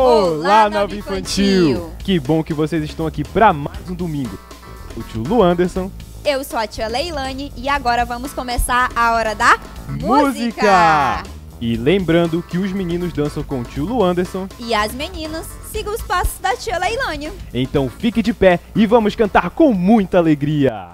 Olá, Nova Infantil! Que bom que vocês estão aqui para mais um domingo. O tio Lu Anderson. Eu sou a tia Leilane e agora vamos começar a hora da música! E lembrando que os meninos dançam com o tio Lu Anderson. E as meninas sigam os passos da tia Leilane. Então fique de pé e vamos cantar com muita alegria!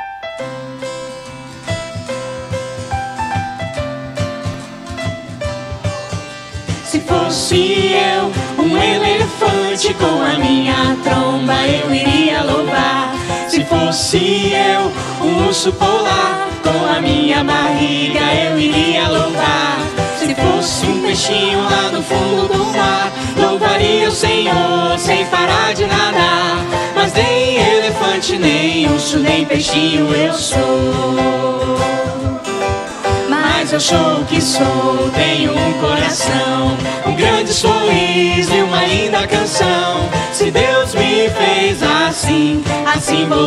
Se fosse eu, um elefante, com a minha tromba eu iria louvar. Se fosse eu, um urso polar, com a minha barriga eu iria louvar. Se fosse um peixinho lá no fundo do mar, louvaria o Senhor sem parar de nadar. Mas nem elefante, nem urso, nem peixinho eu sou. Mas eu sou o que sou, tenho um coração, um grande sorriso e uma linda canção. Se Deus me fez assim, assim vou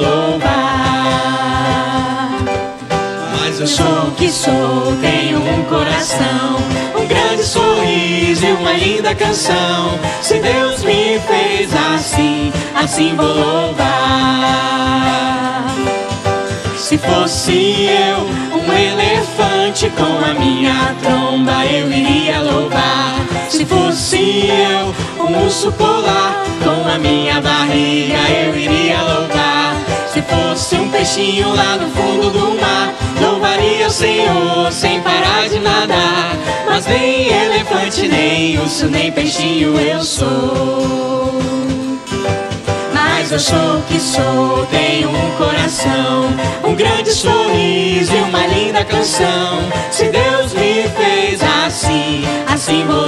louvar. Mas eu sou o que sou, tenho um coração, um grande sorriso e uma linda canção. Se Deus me fez assim, assim vou louvar. Se fosse eu, um elefante, com a minha tromba eu iria louvar. Se fosse eu, um urso polar, com a minha barriga eu iria louvar. Se fosse um peixinho lá no fundo do mar, louvaria o Senhor sem parar de nadar. Mas nem elefante, nem urso, nem peixinho eu sou. Mas eu sou o que sou, tenho um coração, um grande sorriso e uma linda canção. Se Deus me fez assim, assim vou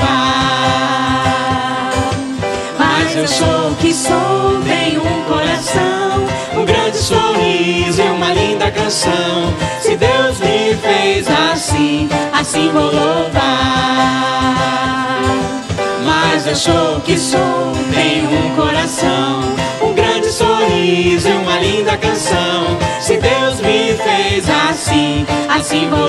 louvar. Mas eu sou o que sou, tenho um coração, um grande sorriso e uma linda canção. Se Deus me fez assim, assim vou louvar. Mas eu sou o que sou, tenho um coração, um grande sorriso e uma linda canção. Se Deus me fez assim, assim vou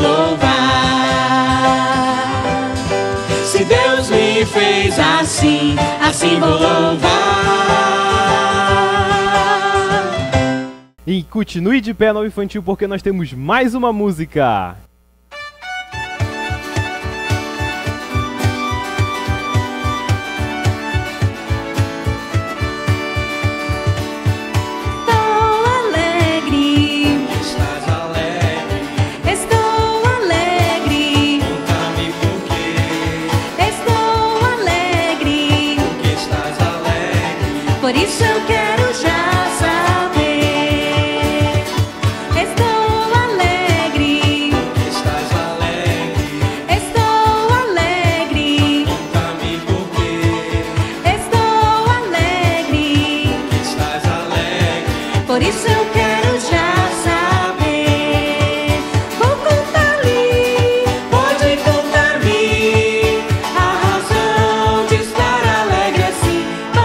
louvar. Se Deus me fez assim, assim vou louvar. E continue de pé, Nova Infantil, porque nós temos mais uma música. Por isso eu quero já saber. Estou alegre. Porque estás alegre. Estou alegre. Conta-me por quê. Estou alegre. Porque estás alegre. Por isso eu quero já saber. Vou contar-lhe, pode contar-me a razão de estar alegre assim.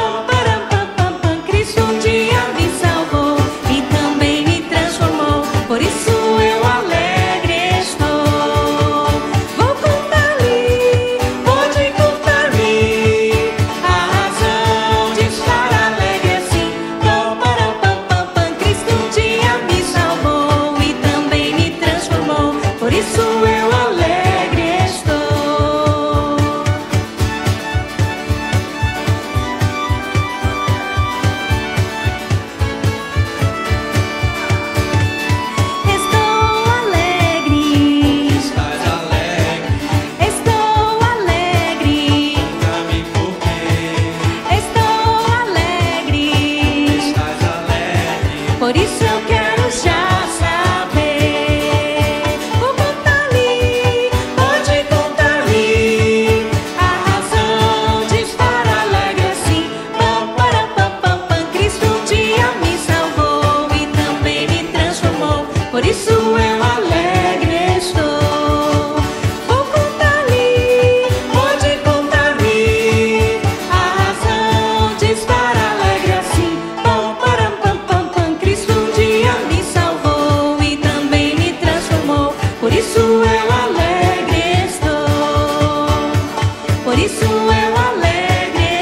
Cristo um dia me salvou e também me transformou. Por isso eu alegre estou. Vou contar-lhe, pode contar-me a razão de estar alegre assim. Cristo um dia me salvou e também me transformou. Por isso eu alegre estou. Estou alegre. Estás alegre. Estou alegre. Conta-me por quê. Estou alegre. Estás alegre. Por isso eu quero já saber. Vou contar-lhe, pode contar-me a razão de estar alegre assim. Cristo um dia me salvou e também me transformou. Por isso eu alegre estou. Vou contar-lhe, pode contar-me a razão de estar alegre assim. Cristo um dia me salvou e também me transformou. Por isso eu alegre estou. Por isso eu alegre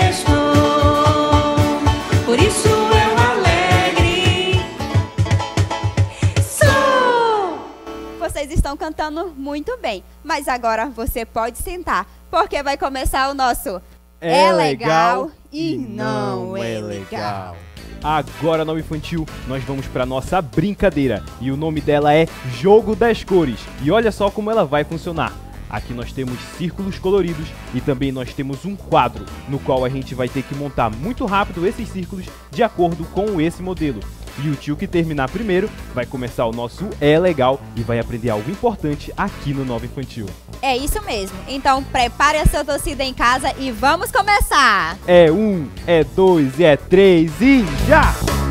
escutando muito bem. Mas agora você pode sentar, porque vai começar o nosso É legal e não é legal. Agora, no infantil, nós vamos para nossa brincadeira. E o nome dela é Jogo das Cores. E olha só como ela vai funcionar. Aqui nós temos círculos coloridos e também nós temos um quadro, no qual a gente vai ter que montar muito rápido esses círculos de acordo com esse modelo. E o tio que terminar primeiro vai começar o nosso É Legal e vai aprender algo importante aqui no Nova Infantil. É isso mesmo. Então prepare a sua torcida em casa e vamos começar! É 1, é 2 e é 3 e já!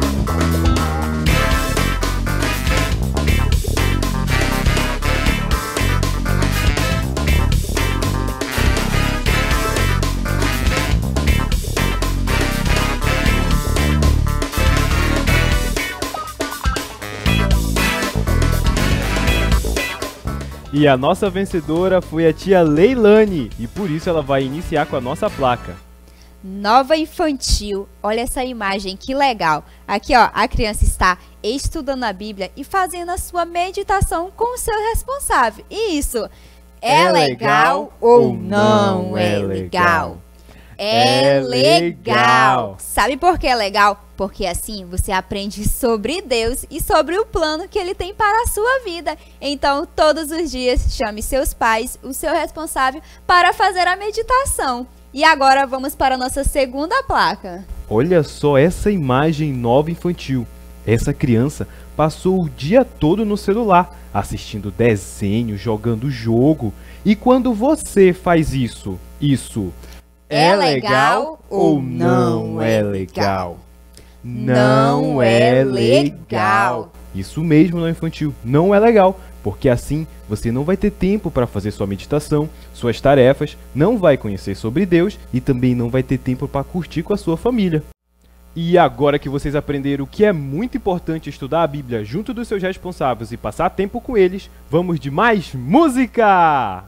E a nossa vencedora foi a tia Leilane, e por isso ela vai iniciar com a nossa placa. Nova Infantil, olha essa imagem, que legal. Aqui ó, a criança está estudando a Bíblia e fazendo a sua meditação com o seu responsável. E isso, é legal ou não é legal? É legal! Sabe por que é legal? Porque assim você aprende sobre Deus e sobre o plano que Ele tem para a sua vida. Então, todos os dias, chame seus pais, o seu responsável, para fazer a meditação. E agora vamos para a nossa segunda placa. Olha só essa imagem Nova Infantil. Essa criança passou o dia todo no celular, assistindo desenho, jogando jogo. E quando você faz isso, é legal ou não é legal? Não é legal. Isso mesmo, não infantil, não é legal, porque assim você não vai ter tempo para fazer sua meditação, suas tarefas, não vai conhecer sobre Deus e também não vai ter tempo para curtir com a sua família. E agora que vocês aprenderam que é muito importante estudar a Bíblia junto dos seus responsáveis e passar tempo com eles, vamos de mais música!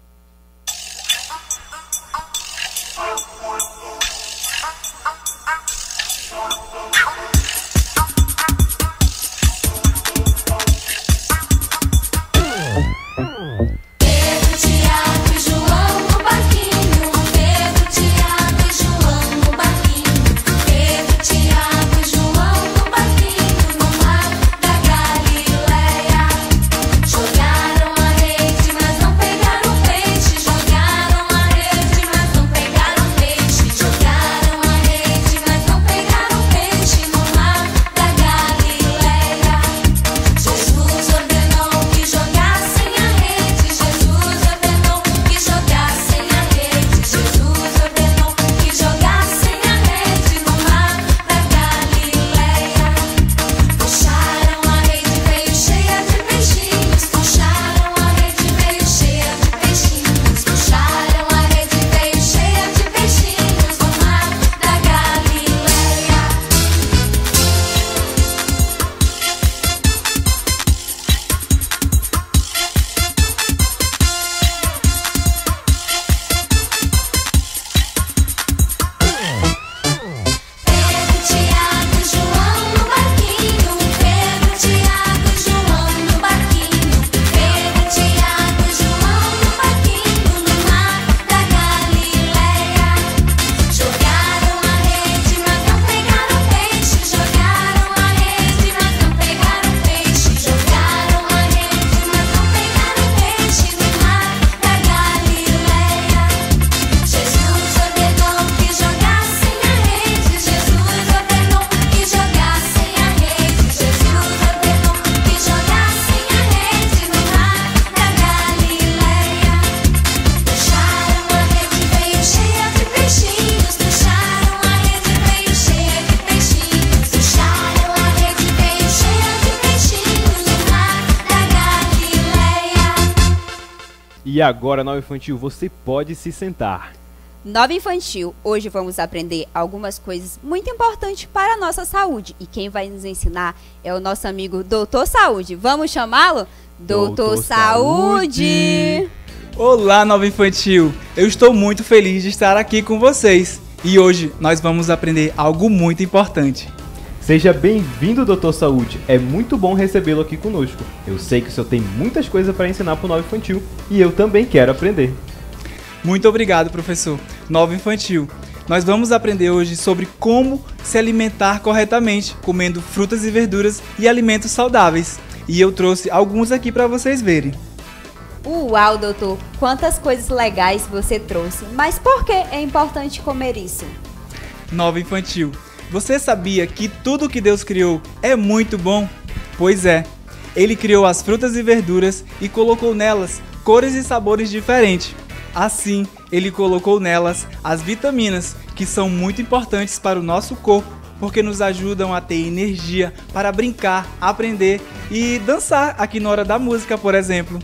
E agora, Nova Infantil, você pode se sentar. Nova Infantil, hoje vamos aprender algumas coisas muito importantes para a nossa saúde. E quem vai nos ensinar é o nosso amigo Doutor Saúde. Vamos chamá-lo? Doutor Saúde! Olá, Nova Infantil! Eu estou muito feliz de estar aqui com vocês. E hoje nós vamos aprender algo muito importante. Seja bem-vindo, Doutor Saúde. É muito bom recebê-lo aqui conosco. Eu sei que o senhor tem muitas coisas para ensinar para o Nova Infantil e eu também quero aprender. Muito obrigado, professor. Nova Infantil. Nós vamos aprender hoje sobre como se alimentar corretamente, comendo frutas e verduras e alimentos saudáveis. E eu trouxe alguns aqui para vocês verem. Uau, doutor! Quantas coisas legais você trouxe. Mas por que é importante comer isso? Nova Infantil. Você sabia que tudo que Deus criou é muito bom? Pois é. Ele criou as frutas e verduras e colocou nelas cores e sabores diferentes. Assim, ele colocou nelas as vitaminas, que são muito importantes para o nosso corpo, porque nos ajudam a ter energia para brincar, aprender e dançar aqui na hora da música, por exemplo.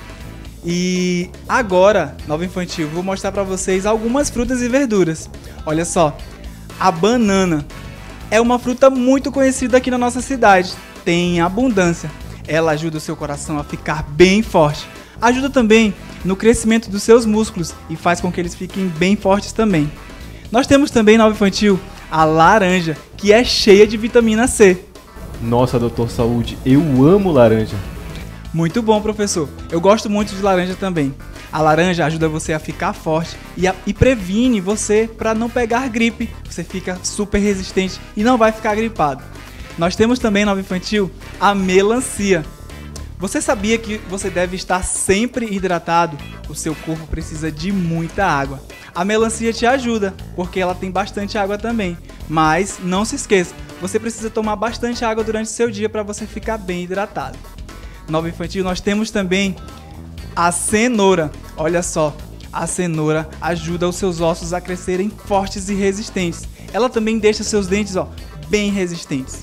E agora, Nova Infantil, vou mostrar para vocês algumas frutas e verduras. Olha só, a banana é uma fruta muito conhecida aqui na nossa cidade, tem abundância. Ela ajuda o seu coração a ficar bem forte. Ajuda também no crescimento dos seus músculos e faz com que eles fiquem bem fortes também. Nós temos também, Nova Infantil, a laranja, que é cheia de vitamina C. Nossa, Doutor Saúde, eu amo laranja. Muito bom, professor. Eu gosto muito de laranja também. A laranja ajuda você a ficar forte e previne você para não pegar gripe. Você fica super resistente e não vai ficar gripado. Nós temos também, Nova Infantil, a melancia. Você sabia que você deve estar sempre hidratado? O seu corpo precisa de muita água. A melancia te ajuda, porque ela tem bastante água também. Mas não se esqueça, você precisa tomar bastante água durante o seu dia para você ficar bem hidratado. Nova Infantil, nós temos também a cenoura. Olha só, a cenoura ajuda os seus ossos a crescerem fortes e resistentes. Ela também deixa seus dentes, bem resistentes.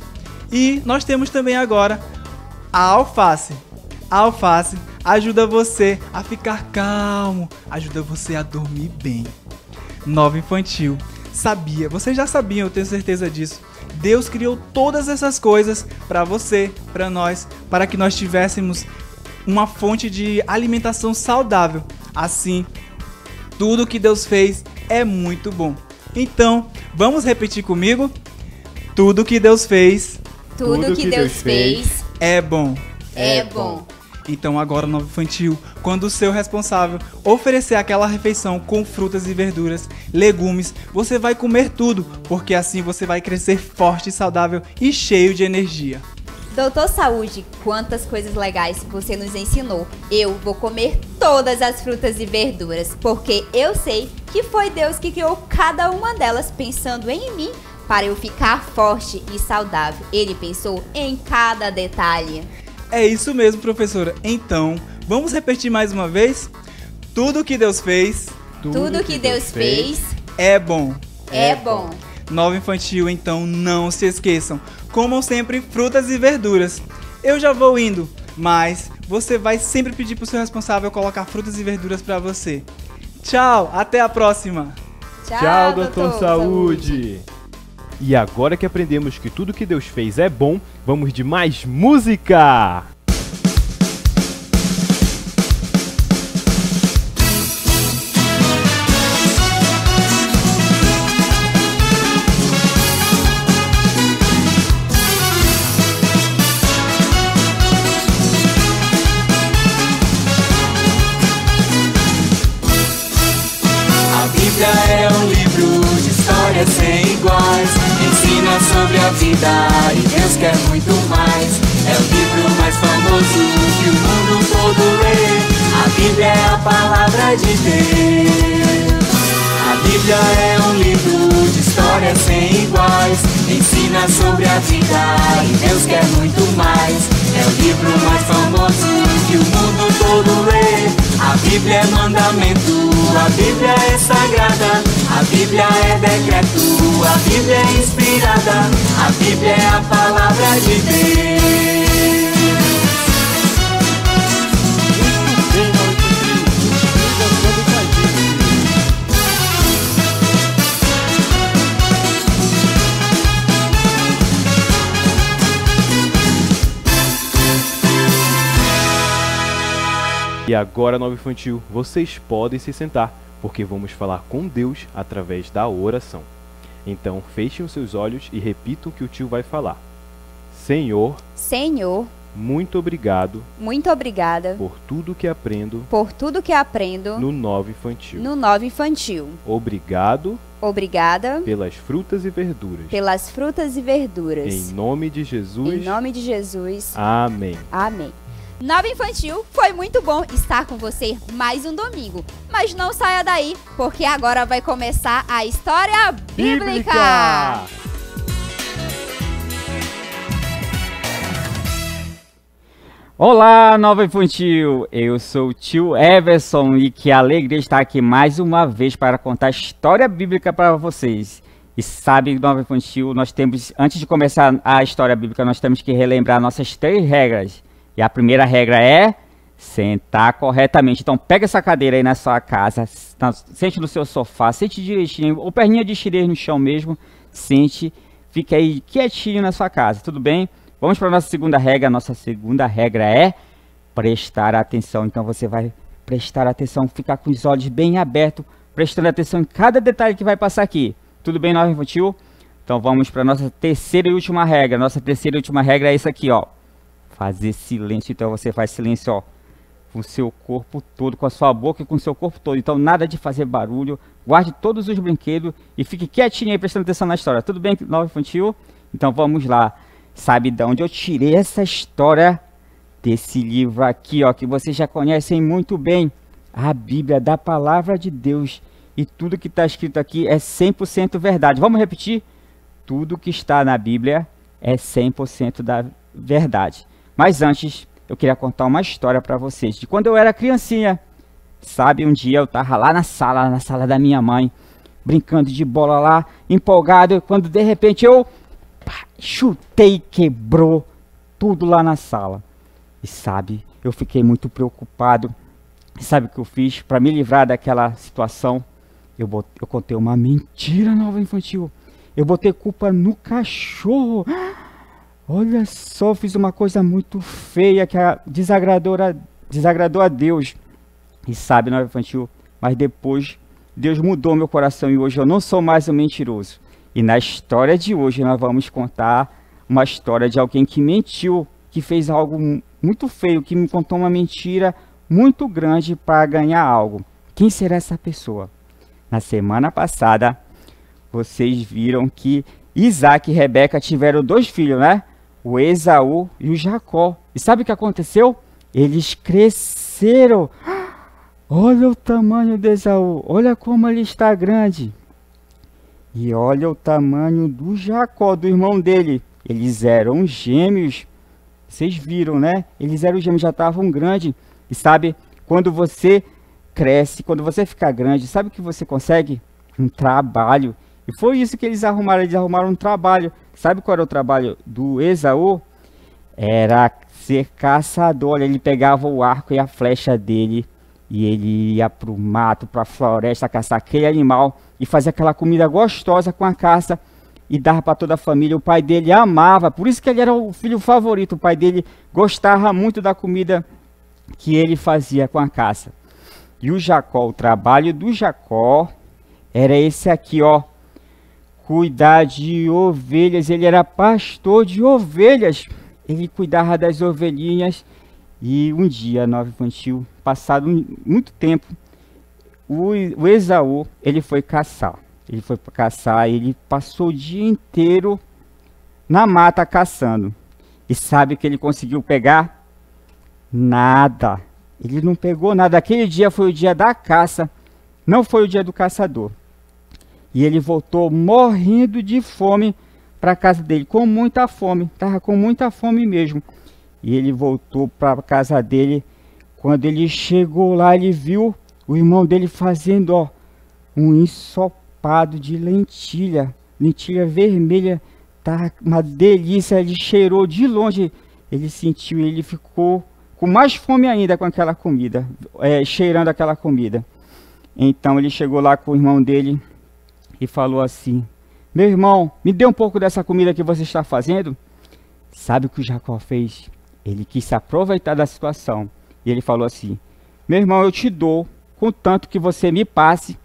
E nós temos também agora a alface. A alface ajuda você a ficar calmo, ajuda você a dormir bem. Nova Infantil, sabia, vocês já sabiam, eu tenho certeza disso. Deus criou todas essas coisas para você, para nós, para que nós tivéssemos uma fonte de alimentação saudável. Assim, tudo que Deus fez é muito bom. Então, vamos repetir comigo? Tudo que Deus fez, Tudo que Deus fez é bom. é bom. Então agora, Nova Infantil, quando o seu responsável oferecer aquela refeição com frutas e verduras, legumes, você vai comer tudo, porque assim você vai crescer forte, saudável e cheio de energia. Doutor Saúde, quantas coisas legais você nos ensinou. Eu vou comer todas as frutas e verduras, porque eu sei que foi Deus que criou cada uma delas pensando em mim para eu ficar forte e saudável. Ele pensou em cada detalhe. É isso mesmo, professora. Então, vamos repetir mais uma vez? Tudo que Deus fez Tudo que Deus fez é bom. é bom. Nova Infantil, então não se esqueçam. Comam sempre frutas e verduras. Eu já vou indo, mas você vai sempre pedir pro seu responsável colocar frutas e verduras para você. Tchau, até a próxima. Tchau, Doutor Saúde. E agora que aprendemos que tudo que Deus fez é bom, vamos de mais música! A Bíblia é um livro de histórias sem iguais. Ensina sobre a vida e Deus quer muito mais. É o livro mais famoso que o mundo todo lê. A Bíblia é a palavra de Deus. A Bíblia é um livro de histórias sem iguais. Ensina sobre a vida e Deus quer muito mais. É o livro mais famoso que o mundo todo lê. A Bíblia é mandamento, a Bíblia é sagrada, a Bíblia é decreto, a Bíblia é inspirada, a Bíblia é a palavra de Deus. E agora, Nova Infantil, vocês podem se sentar, porque vamos falar com Deus através da oração. Então fechem os seus olhos e repitam o que o tio vai falar. Senhor, Senhor, muito obrigado muito obrigada por tudo que aprendo por tudo que aprendo no Nova Infantil. no Nova Infantil. Obrigado Obrigada pelas frutas e verduras. pelas frutas e verduras. Em nome de Jesus. Em nome de Jesus. Amém. Amém. Nova Infantil, foi muito bom estar com você mais um domingo. Mas não saia daí, porque agora vai começar a história bíblica. Olá, Nova Infantil! Eu sou o tio Everson e que alegria estar aqui mais uma vez para contar a história bíblica para vocês. E sabe, Nova Infantil, nós temos, antes de começar a história bíblica, nós temos que relembrar nossas 3 regras. E a primeira regra é sentar corretamente. Então pega essa cadeira aí na sua casa, sente no seu sofá, sente direitinho, ou perninha de xadrez no chão mesmo, sente, fica aí quietinho na sua casa, tudo bem? Vamos para a nossa segunda regra. Nossa segunda regra é prestar atenção. Então você vai prestar atenção, ficar com os olhos bem abertos, prestando atenção em cada detalhe que vai passar aqui. Tudo bem, Nova Infantil? Então vamos para a nossa terceira e última regra. Nossa terceira e última regra é isso aqui, ó. Fazer silêncio. Então você faz silêncio, ó, com o seu corpo todo, com a sua boca e com o seu corpo todo. Então nada de fazer barulho. Guarde todos os brinquedos e fique quietinho aí prestando atenção na história. Tudo bem, Nova Infantil? Então vamos lá. Sabe de onde eu tirei essa história? Desse livro aqui, ó, que vocês já conhecem muito bem. A Bíblia, da Palavra de Deus. E tudo que está escrito aqui é 100% verdade. Vamos repetir? Tudo que está na Bíblia é 100% da verdade. Mas antes, eu queria contar uma história para vocês. De quando eu era criancinha. Sabe, um dia eu estava lá na sala da minha mãe, brincando de bola lá, empolgado. Quando de repente eu chutei e quebrou tudo lá na sala. E sabe, eu fiquei muito preocupado. E sabe o que eu fiz para me livrar daquela situação? Eu contei uma mentira, Nova Infantil. Eu botei culpa no cachorro. Olha só, fiz uma coisa muito feia que desagradou a Deus. E sabe, Nova Infantil, mas depois Deus mudou meu coração e hoje eu não sou mais um mentiroso. E na história de hoje nós vamos contar uma história de alguém que mentiu, que fez algo muito feio, que me contou uma mentira muito grande para ganhar algo. Quem será essa pessoa? Na semana passada, vocês viram que Isaac e Rebeca tiveram 2 filhos, né? O Esaú e o Jacó. E sabe o que aconteceu? Eles cresceram. Olha o tamanho de Esaú, olha como ele está grande. E olha o tamanho do Jacó, do irmão dele. Eles eram gêmeos. Vocês viram, né? Eles eram gêmeos, já estavam grandes. E sabe, quando você cresce, quando você fica grande, sabe o que você consegue? Um trabalho. E foi isso que eles arrumaram um trabalho. Sabe qual era o trabalho do Esaú? Era ser caçador. Ele pegava o arco e a flecha dele e ele ia para o mato, para a floresta, caçar aquele animal e fazer aquela comida gostosa com a caça e dava para toda a família. O pai dele amava, por isso que ele era o filho favorito. O pai dele gostava muito da comida que ele fazia com a caça. E o Jacó, o trabalho do Jacó era esse aqui, ó. Cuidar de ovelhas. Ele era pastor de ovelhas. Ele cuidava das ovelhinhas. E um dia, Nova Infantil, passado muito tempo, o Esaú, ele foi caçar. Ele passou o dia inteiro na mata caçando. E sabe o que ele conseguiu pegar? Nada. Ele não pegou nada. Aquele dia foi o dia da caça, não foi o dia do caçador. E ele voltou morrendo de fome para a casa dele, com muita fome. Estava com muita fome mesmo. E ele voltou para a casa dele. Quando ele chegou lá, ele viu o irmão dele fazendo, ó, um ensopado de lentilha vermelha. Tá uma delícia. Ele cheirou de longe. Ele sentiu, ele ficou com mais fome ainda com aquela comida, cheirando aquela comida. Então ele chegou lá com o irmão dele e falou assim: meu irmão, me dê um pouco dessa comida que você está fazendo. Sabe o que o Jacó fez? Ele quis se aproveitar da situação. E ele falou assim: meu irmão, eu te dou, contanto que você me passe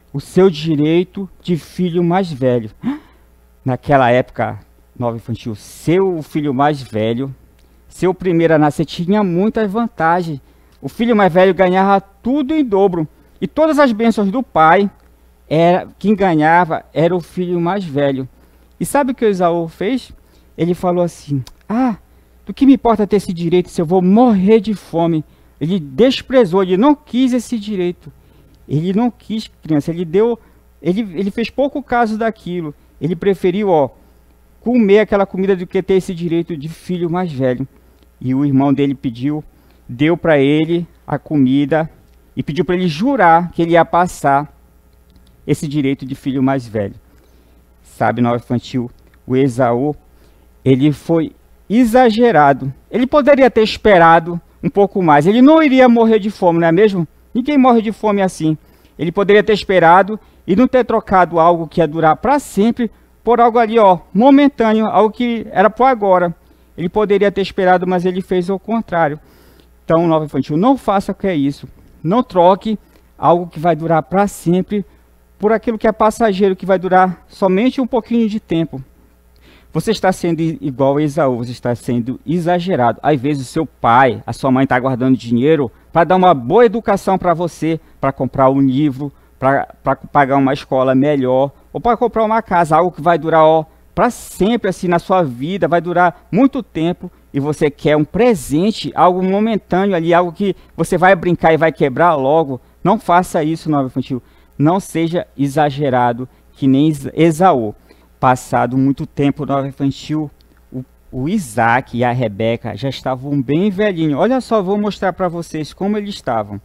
o seu direito de filho mais velho. Naquela época, nova infantil, ser o filho mais velho, ser o primeiro a nascer, tinha muitas vantagens. O filho mais velho ganhava tudo em dobro. E todas as bênçãos do pai, quem ganhava era o filho mais velho. E sabe o que Esaú fez? Ele falou assim, do que me importa ter esse direito se eu vou morrer de fome? Ele desprezou, ele não quis esse direito. Ele não quis, criança, ele fez pouco caso daquilo. Ele preferiu, comer aquela comida do que ter esse direito de filho mais velho. E o irmão dele deu para ele a comida e pediu para ele jurar que ele ia passar esse direito de filho mais velho. Sabe, nova infantil, o Esaú, ele foi exagerado. Ele poderia ter esperado um pouco mais. Ele não iria morrer de fome, não é mesmo? Ninguém morre de fome assim. Ele poderia ter esperado e não ter trocado algo que ia durar para sempre por algo ali, momentâneo, algo que era por agora. Ele poderia ter esperado, mas ele fez o contrário. Então, nova infantil, não faça o que é isso. Não troque algo que vai durar para sempre por aquilo que é passageiro, que vai durar somente um pouquinho de tempo. Você está sendo igual a Esaú, você está sendo exagerado. Às vezes o seu pai, a sua mãe está guardando dinheiro para dar uma boa educação para você, para comprar um livro, para pagar uma escola melhor, ou para comprar uma casa, algo que vai durar para sempre assim na sua vida, vai durar muito tempo, e você quer um presente, algo momentâneo ali, algo que você vai brincar e vai quebrar logo. Não faça isso, nova infantil. Não seja exagerado que nem Esaú. Passado muito tempo, nova infantil, o Isaac e a Rebeca já estavam bem velhinhos. Olha só, vou mostrar para vocês como eles estavam.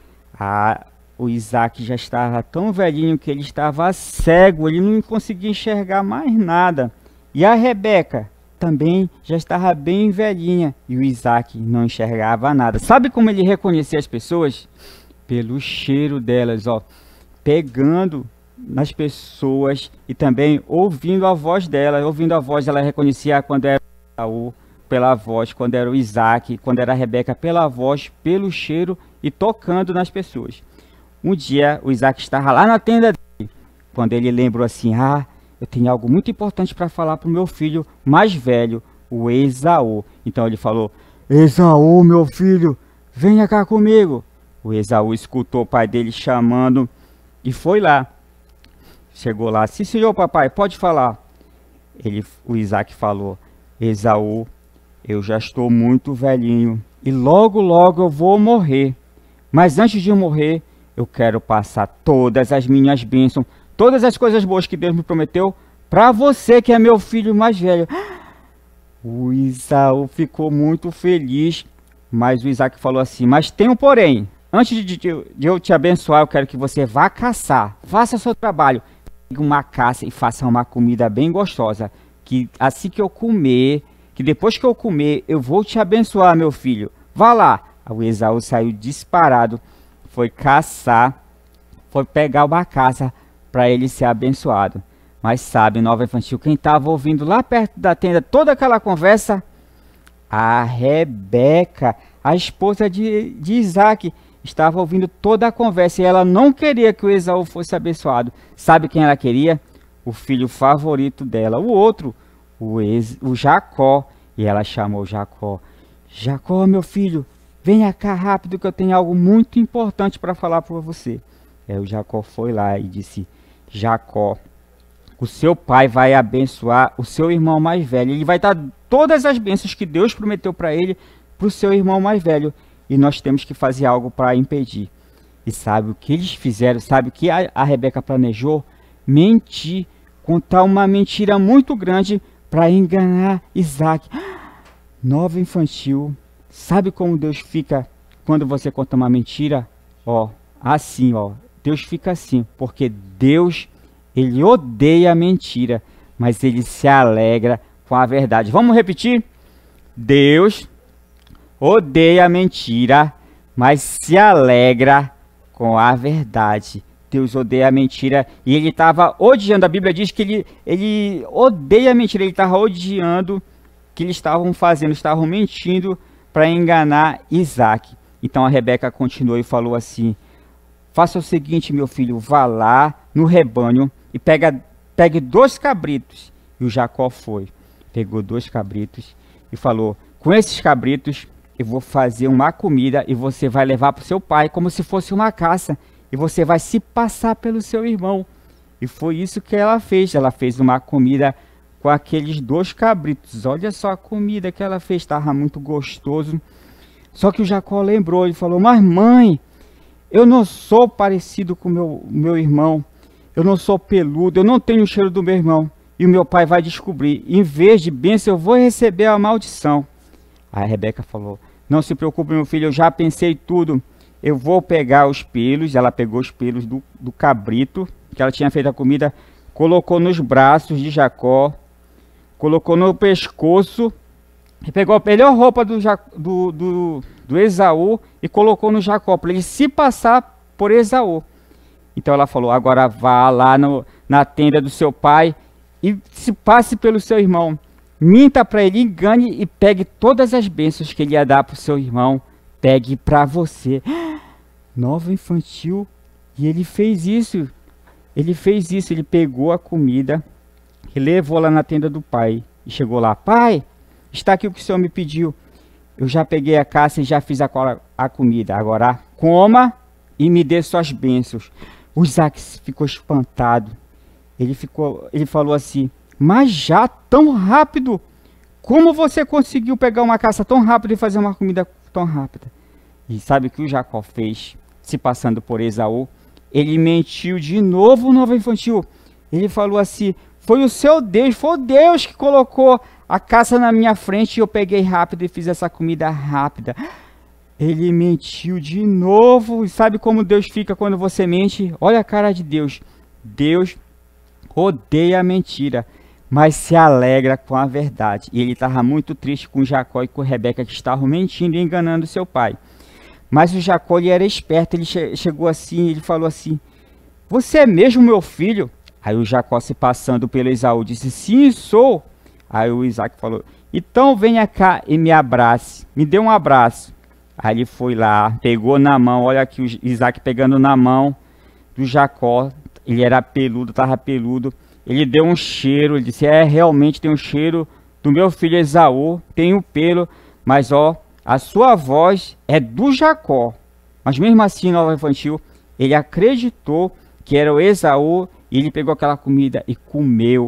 O Isaac já estava tão velhinho que ele estava cego, ele não conseguia enxergar mais nada. E a Rebeca também já estava bem velhinha e o Isaac não enxergava nada. Sabe como ele reconhecia as pessoas? Pelo cheiro delas, pegando nas pessoas e também ouvindo a voz dela. Ouvindo a voz, ela reconhecia quando era o Esaú pela voz, quando era o Isaac, quando era a Rebeca pela voz, pelo cheiro e tocando nas pessoas. Um dia o Isaac estava lá na tenda dele, quando ele lembrou assim, eu tenho algo muito importante para falar para o meu filho mais velho, o Esaú. Então ele falou, Esaú, meu filho, venha cá comigo. O Esaú escutou o pai dele chamando e foi lá. Chegou lá, sim senhor papai, pode falar. O Isaac falou, Esaú, eu já estou muito velhinho e logo logo eu vou morrer. Mas antes de morrer, eu quero passar todas as minhas bênçãos, todas as coisas boas que Deus me prometeu, para você que é meu filho mais velho. O Esaú ficou muito feliz, mas o Isaac falou assim, mas tem um porém. Antes de eu te abençoar, eu quero que você vá caçar, faça seu trabalho. Pegue uma caça e faça uma comida bem gostosa, que assim que eu comer, que depois que eu comer, eu vou te abençoar, meu filho. Vá lá. O Esaú saiu disparado, foi caçar, foi pegar uma caça para ele ser abençoado. Mas sabe, nova infantil, quem estava ouvindo lá perto da tenda toda aquela conversa? A Rebeca, a esposa de Isaac, estava ouvindo toda a conversa e ela não queria que o Esaú fosse abençoado. Sabe quem ela queria? O filho favorito dela, o outro, o Jacó. E ela chamou Jacó. Jacó, meu filho, venha cá rápido que eu tenho algo muito importante para falar para você. Aí o Jacó foi lá e disse, Jacó, o seu pai vai abençoar o seu irmão mais velho. Ele vai dar todas as bênçãos que Deus prometeu para ele, para o seu irmão mais velho. E nós temos que fazer algo para impedir. E sabe o que eles fizeram? Sabe o que a Rebeca planejou? Mentir, contar uma mentira muito grande para enganar Isaac. Nova infantil, sabe como Deus fica quando você conta uma mentira? Assim, Deus fica assim, porque Deus, ele odeia a mentira, mas ele se alegra com a verdade. Vamos repetir? Deus odeia a mentira, mas se alegra com a verdade. Deus odeia a mentira e ele estava odiando. A Bíblia diz que ele odeia a mentira. Ele estava odiando que eles estavam mentindo para enganar Isaac. Então a Rebeca continuou e falou assim, faça o seguinte, meu filho, vá lá no rebanho e pegue 2 cabritos. E o Jacó foi, pegou 2 cabritos e falou, com esses cabritos eu vou fazer uma comida e você vai levar para o seu pai como se fosse uma caça. E você vai se passar pelo seu irmão. E foi isso que ela fez. Ela fez uma comida com aqueles 2 cabritos. Olha só a comida que ela fez, estava muito gostoso. Só que o Jacó lembrou, ele falou, mas mãe, eu não sou parecido com meu irmão. Eu não sou peludo, eu não tenho o cheiro do meu irmão. E o meu pai vai descobrir. Em vez de bênção, eu vou receber a maldição. Aí a Rebeca falou, não se preocupe, meu filho, eu já pensei tudo. Eu vou pegar os pelos. Ela pegou os pelos do cabrito, que ela tinha feito a comida, colocou nos braços de Jacó, colocou no pescoço, e pegou a melhor roupa do Esaú e colocou no Jacó, para ele se passar por Esaú. Então ela falou, agora vá lá na tenda do seu pai e se passe pelo seu irmão. Minta para ele, engane e pegue todas as bênçãos que ele ia dar para o seu irmão. Pegue para você. Nova infantil. E ele fez isso. Ele pegou a comida e levou lá na tenda do pai. E chegou lá, pai, está aqui o que o senhor me pediu. Eu já peguei a caça e já fiz a comida. Agora coma e me dê suas bênçãos. O Isaac ficou espantado. Ele falou assim, mas já tão rápido? Como você conseguiu pegar uma caça tão rápido e fazer uma comida tão rápida? E sabe o que o Jacó fez, se passando por Esaú? Ele mentiu de novo, nova infantil. Ele falou assim, foi o Deus que colocou a caça na minha frente e eu peguei rápido e fiz essa comida rápida. Ele mentiu de novo. E sabe como Deus fica quando você mente? Olha a cara de Deus. Deus odeia a mentira, mas se alegra com a verdade. E ele estava muito triste com Jacó e com Rebeca, que estavam mentindo e enganando seu pai. Mas o Jacó, ele era esperto. Ele chegou assim, ele falou assim, você é mesmo meu filho? Aí o Jacó, se passando pelo Esaú, disse, sim, sou. Aí o Isaac falou, então venha cá e me abrace, me dê um abraço. Aí ele foi lá, pegou na mão, olha aqui o Isaac pegando na mão do Jacó. Ele era peludo, estava peludo. Ele deu um cheiro, ele disse, realmente tem um cheiro do meu filho Esaú, tem o pelo, mas ó, a sua voz é do Jacó. Mas mesmo assim, nova infantil, ele acreditou que era o Esaú e ele pegou aquela comida e comeu.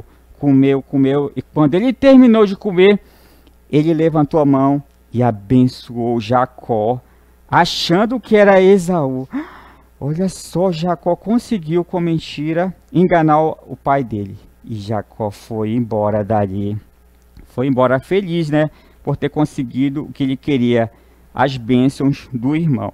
E quando ele terminou de comer, ele levantou a mão e abençoou Jacó, achando que era Esaú. Olha só, Jacó conseguiu com mentira enganar o pai dele. E Jacó foi embora dali. Foi embora feliz, né? Por ter conseguido o que ele queria, as bênçãos do irmão.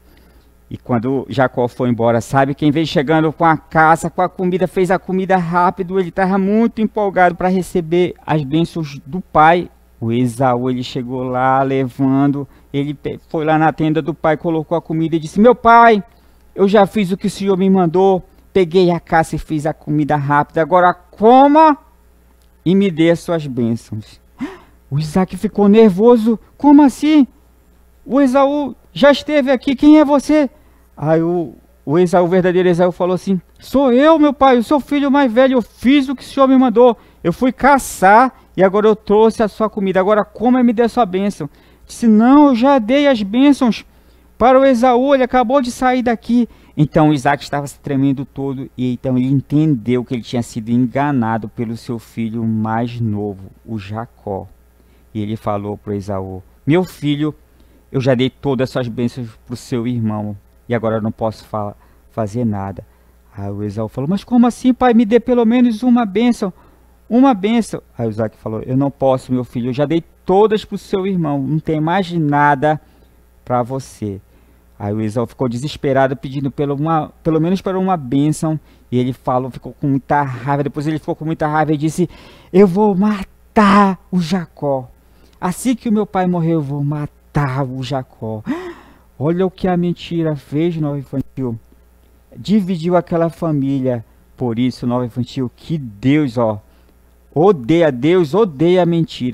E quando Jacó foi embora, sabe quem veio chegando com a caça, com a comida, fez a comida rápido. Ele estava muito empolgado para receber as bênçãos do pai. O Esaú, ele chegou lá levando, ele foi lá na tenda do pai, colocou a comida e disse, meu pai, eu já fiz o que o senhor me mandou, peguei a caça e fiz a comida rápida, agora coma e me dê as suas bênçãos. O Isaac ficou nervoso, como assim? O Esaú já esteve aqui, quem é você? Aí o Esaú, o verdadeiro Esaú, falou assim, sou eu, meu pai, o seu filho mais velho, eu fiz o que o senhor me mandou, eu fui caçar e agora eu trouxe a sua comida, agora coma e me dê a sua bênção. Disse, não, eu já dei as bênçãos para o Esaú, ele acabou de sair daqui. Então o Isaac estava se tremendo todo e então ele entendeu que ele tinha sido enganado pelo seu filho mais novo, o Jacó. E ele falou para o Esaú, meu filho, eu já dei todas as suas bênçãos para o seu irmão e agora eu não posso fazer nada. Aí o Esaú falou, mas como assim, pai, me dê pelo menos uma bênção. Uma bênção. Aí o Isaac falou, eu não posso, meu filho, eu já dei todas para o seu irmão, não tem mais nada para você. Aí o Esaú ficou desesperado, pedindo pelo menos para uma bênção. E ele falou, ficou com muita raiva. Depois ele ficou com muita raiva e disse, eu vou matar o Jacó. Assim que o meu pai morrer, eu vou matar o Jacó. Olha o que a mentira fez, nova infantil. Dividiu aquela família. Por isso, nova infantil, que Deus odeia a mentira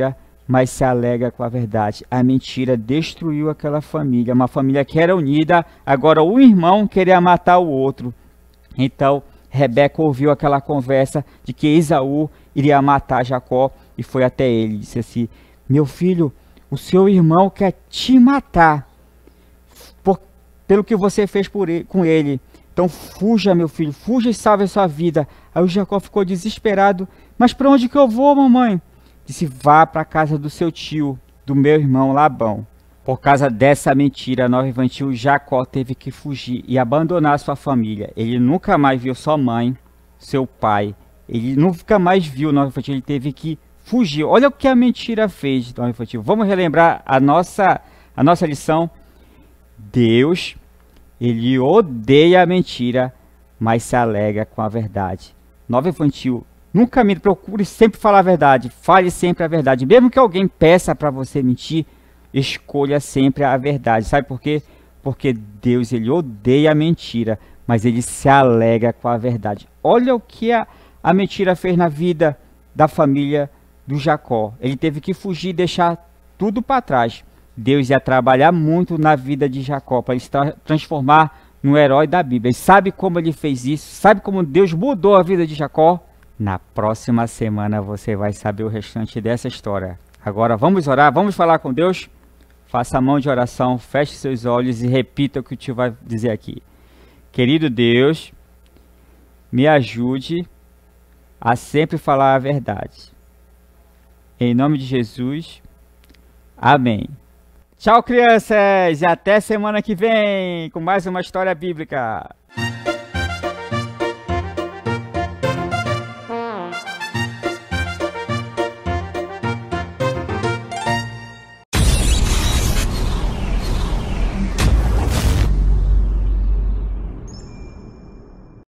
mas se alegra com a verdade. A mentira destruiu aquela família, uma família que era unida, agora um irmão queria matar o outro. Então, Rebeca ouviu aquela conversa de que Esaú iria matar Jacó e foi até ele e disse assim: meu filho, o seu irmão quer te matar pelo que você fez com ele. Então fuja, meu filho, fuja e salve a sua vida. Aí o Jacó ficou desesperado. Mas para onde que eu vou, mamãe? Disse: vá para a casa do seu tio, do meu irmão Labão. Por causa dessa mentira nova infantil, Jacó teve que fugir e abandonar sua família. Ele nunca mais viu sua mãe, seu pai. Ele nunca mais viu nova infantil. Ele teve que fugir. Olha o que a mentira fez, nova infantil. Vamos relembrar a nossa lição. Deus, ele odeia a mentira, mas se alegra com a verdade. Nova infantil, nunca mente, procure sempre falar a verdade. Fale sempre a verdade. Mesmo que alguém peça para você mentir, escolha sempre a verdade. Sabe por quê? Porque Deus, ele odeia a mentira, mas ele se alegra com a verdade. Olha o que a mentira fez na vida da família do Jacó. Ele teve que fugir e deixar tudo para trás. Deus ia trabalhar muito na vida de Jacó para ele se transformar no herói da Bíblia. E sabe como ele fez isso? Sabe como Deus mudou a vida de Jacó? Na próxima semana você vai saber o restante dessa história. Agora vamos orar, vamos falar com Deus? Faça a mão de oração, feche seus olhos e repita o que o tio vai dizer aqui. Querido Deus, me ajude a sempre falar a verdade. Em nome de Jesus, amém. Tchau, crianças, e até semana que vem com mais uma história bíblica.